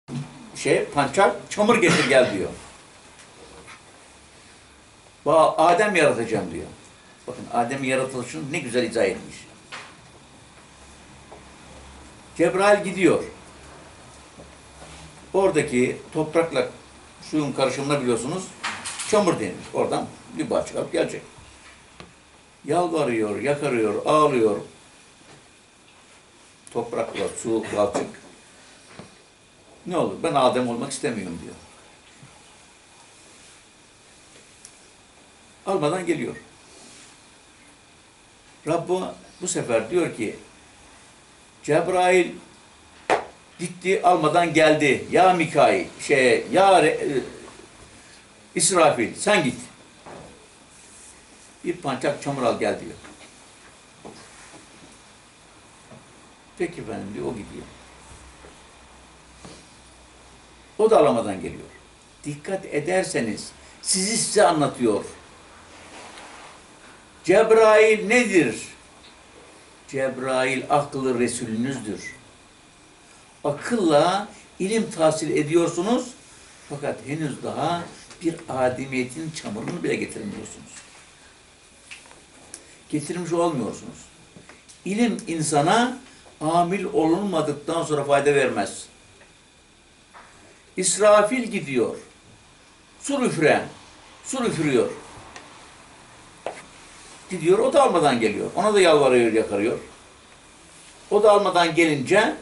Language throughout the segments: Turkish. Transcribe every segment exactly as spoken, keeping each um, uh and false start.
şey pançak çamur getir gel diyor. Adem yaratacağım diyor. Bakın Adem'in yaratılışını ne güzel izah etmiş. Cebrail gidiyor. Oradaki toprakla suyun karışımını biliyorsunuz. Çamur denir. Oradan bir bahçe alıp gelecek. Yalvarıyor, yakarıyor, ağlıyor. Toprakla, su, balçık. Ne olur? Ben Adem olmak istemiyorum diyor. Almadan geliyor. Rabbi bu sefer diyor ki Cebrail gitti almadan geldi. Ya Mikail, şey, ya e, İsrafil sen git. Bir pançak çamur al gel diyor. Peki efendim diyor, o gidiyor. O da alamadan geliyor. Dikkat ederseniz sizi size anlatıyor. Cebrail nedir? Cebrail akıllı Resulünüzdür. Akılla ilim tahsil ediyorsunuz fakat henüz daha bir ademiyetin çamurunu bile getirmiyorsunuz. Getirmiş olmuyorsunuz. İlim insana amil olunmadıktan sonra fayda vermez. İsrafil gidiyor. Su üfren. Su üfürüyor. Gidiyor, o da almadan geliyor. Ona da yalvarıyor, yakarıyor. O da almadan gelince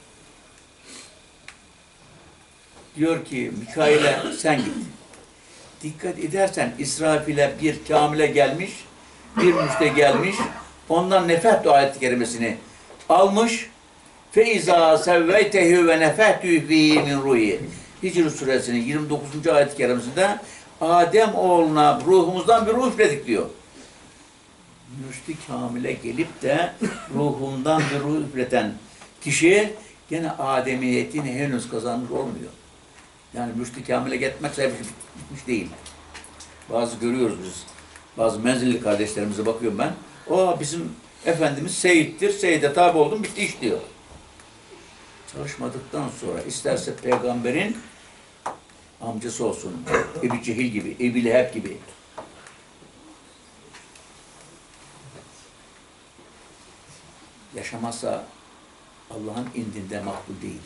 diyor ki Mikail'e sen git. Dikkat edersen İsrafil'e bir kamile gelmiş, bir müşte gelmiş. Ondan nefet ayet-i kerimesini almış. Feiza sevveytehu ve nefehtü fihi min ruhi. Hicr suresinin yirmi dokuzuncu ayet-i kerimesinde Adem oğluna ruhumuzdan bir ruh üfledik diyor. Müşti kamile gelip de ruhundan bir ruh üfleten kişi gene ademiyetini henüz kazanmış olmuyor. Yani müşti kamile gitmekse bitmiş değil. Bazı görüyoruz biz. Bazı menzilli kardeşlerimize bakıyorum ben. O bizim Efendimiz Seyit'tir. Seyit'e tabi oldum bitti iş diyor. Çalışmadıktan sonra isterse peygamberin amcası olsun. Ebu Cehil gibi, Ebu Leheb gibi. Yaşamazsa Allah'ın indinde makbul değil.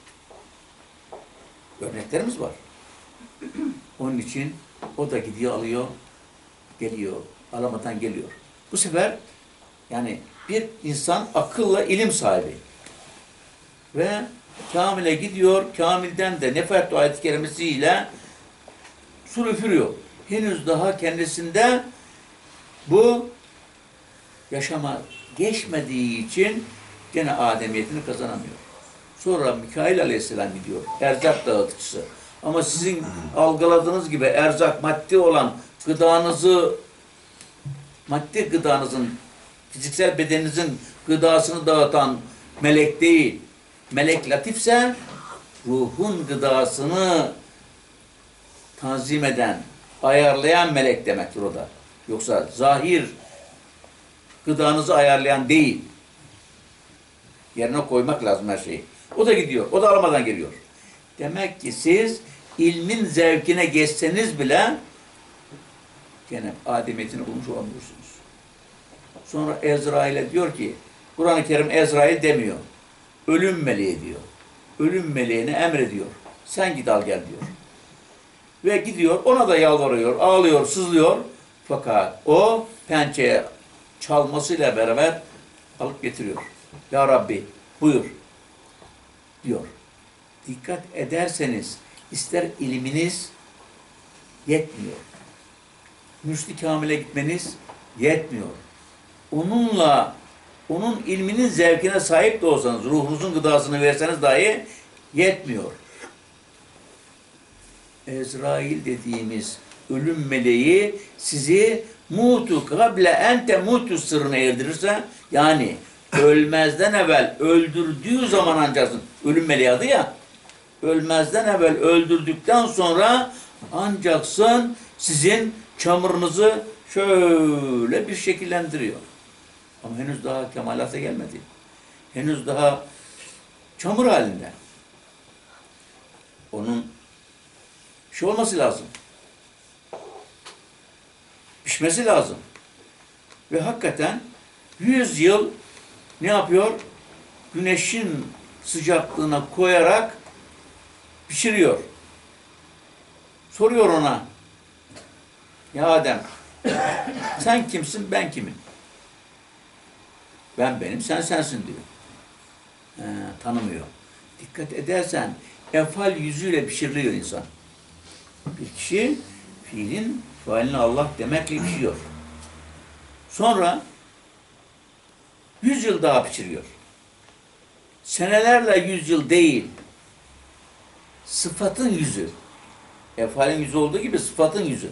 Örneklerimiz var. Onun için o da gidiyor, alıyor, geliyor, alamadan geliyor. Bu sefer yani bir insan akılla ilim sahibi ve kamile gidiyor, kamilden de nefert ayet-i kerimesiyle su üfürüyor. Henüz daha kendisinde bu yaşama geçmediği için gene ademiyetini kazanamıyor. Sonra Mikail Aleyhisselam gidiyor. Erzak dağıtıcısı. Ama sizin algıladığınız gibi erzak maddi olan gıdanızı, maddi gıdanızın, fiziksel bedeninizin gıdasını dağıtan melek değil. Melek latifse ruhun gıdasını tanzim eden, ayarlayan melek demektir o da. Yoksa zahir gıdanızı ayarlayan değil. Yerine koymak lazım her şeyi. O da gidiyor. O da almadan geliyor. Demek ki siz ilmin zevkine geçseniz bile gene ademiyetini bulmuş olamıyorsunuz. Sonra Ezrail'e diyor ki, Kur'an-ı Kerim Ezrail demiyor. Ölüm meleği diyor. Ölüm meleğine emrediyor. Sen git al gel diyor. Ve gidiyor, ona da yalvarıyor, ağlıyor, sızlıyor. Fakat o pençeye çalmasıyla beraber alıp getiriyor. Ya Rabbi buyur diyor. Dikkat ederseniz ister ilminiz yetmiyor. Müşri kamile gitmeniz yetmiyor. Onunla, onun ilminin zevkine sahip de olsanız, ruhunuzun gıdasını verseniz dahi yetmiyor. Ezrail dediğimiz ölüm meleği sizi mutu kable ente mutu sırrına erdirirse, yani ölmezden evvel öldürdüğü zaman ancaksın. Ölüm meleği adı ya. Ölmezden evvel öldürdükten sonra ancaksın sizin çamurunuzu şöyle bir şekillendiriyor. Ama henüz daha kemalata gelmedi. Henüz daha çamur halinde. Onun şey olması lazım. Pişmesi lazım. Ve hakikaten yüz yıl ne yapıyor? Güneşin sıcaklığına koyarak pişiriyor. Soruyor ona, ya Adem, sen kimsin, ben kimim? Ben benim, sen sensin diyor. He, tanımıyor. Dikkat edersen efal yüzüyle pişiriliyor insan. Bir kişi fiilin faalini Allah demekle pişiriyor. Sonra yüz yıl daha pişiriyor. Senelerle yüz yıl değil, sıfatın yüzü. Efalin yüzü olduğu gibi sıfatın yüzü.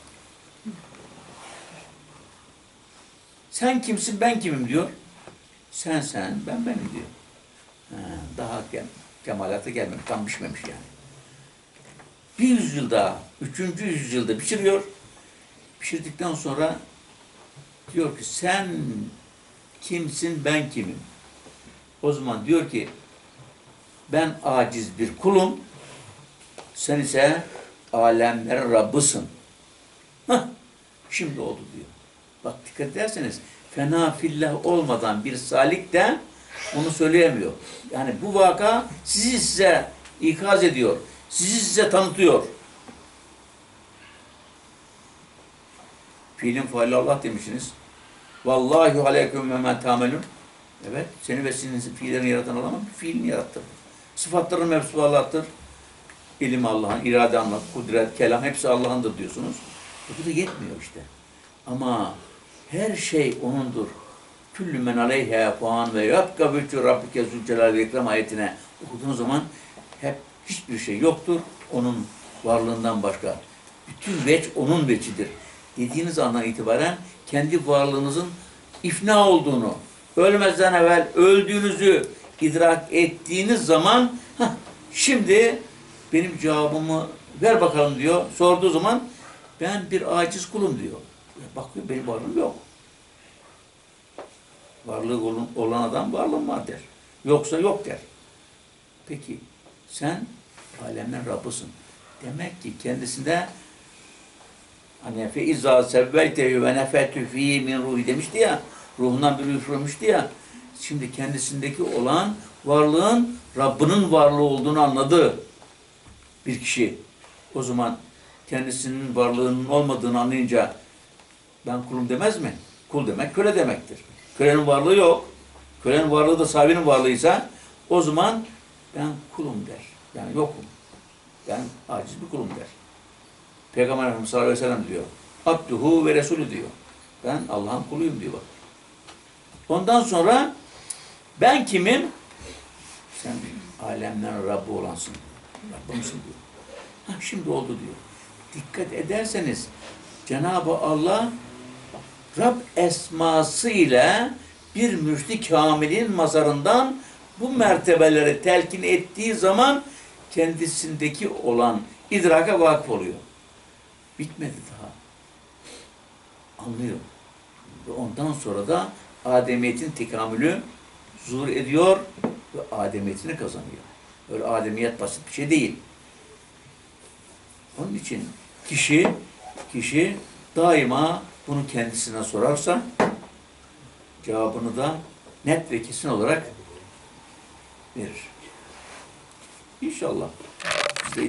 Sen kimsin, ben kimim diyor. Sen sen, ben benim diyor. Ha, daha kem kemalata gelmemiş, tam pişmemiş yani. Bir yüzyıl daha, üçüncü yüzyılda pişiriyor. Pişirdikten sonra diyor ki sen kimsin, ben kimim? O zaman diyor ki ben aciz bir kulum, sen ise alemlerin Rabbısın. Hah, şimdi oldu diyor. Bak dikkat ederseniz fena fillah olmadan bir salik de onu söyleyemiyor. Yani bu vaka sizi size ikaz ediyor. Sizi size tanıtıyor. Fiilin faali Allah demişsiniz. Vallahi aleyküm ve men tamelun. Evet, seni ve senin fiillerini yaratan Allah ama fiilini yarattı. Sıfatların mevzusu Allah'tır. İlim Allah'ın, irade Allah, kudret, kelam hepsi Allah'ındır diyorsunuz. E bu da yetmiyor işte. Ama her şey O'nundur. Küllü men aleyhe fan ve yapka bütçü Rabbike zülcelal ve ikram ayetine okuduğunuz zaman hep hiçbir şey yoktur. Onun varlığından başka. Bütün veç O'nun veçidir. Dediğiniz andan itibaren kendi varlığınızın ifna olduğunu, ölmezden evvel öldüğünüzü idrak ettiğiniz zaman heh, şimdi benim cevabımı ver bakalım diyor. Sorduğu zaman ben bir aciz kulum diyor. Bakıyor benim varlığım yok. Varlığı olan adam varlığım var der. Yoksa yok der. Peki sen alemden Rabbısın. Demek ki kendisinde hani fe izâ sevveytehu ve nefetü fî min ruhi demişti ya. Ruhundan bir ruh üfürmüştü ya. Şimdi kendisindeki olan varlığın Rabbinin varlığı olduğunu anladı bir kişi. O zaman kendisinin varlığının olmadığını anlayınca ben kulum demez mi? Kul demek köle demektir. Kölenin varlığı yok. Kölenin varlığı da sahibinin varlığıysa o zaman ben kulum der. Yani yokum. Ben aciz bir kulum der. Peygamber Efendimiz sallallahu aleyhi ve sellem diyor. Abduhu ve Resulü diyor. Ben Allah'ın kuluyum diyor bak. Ondan sonra ben kimim? Sen alemlerin Rabbi olansın. Rabbimsin diyor. Ha, şimdi oldu diyor. Dikkat ederseniz Cenab-ı Allah Rab esmasıyla bir mürşid-i kamilin mazarından bu mertebeleri telkin ettiği zaman kendisindeki olan idraka vakıf oluyor. Bitmedi daha. Anlıyor. Ve ondan sonra da ademiyetin tekamülü zuhur ediyor ve ademiyetini kazanıyor. Öyle ademiyet basit bir şey değil. Onun için kişi kişi daima bunu kendisine sorarsa cevabını da net ve kesin olarak verir. İnşallah.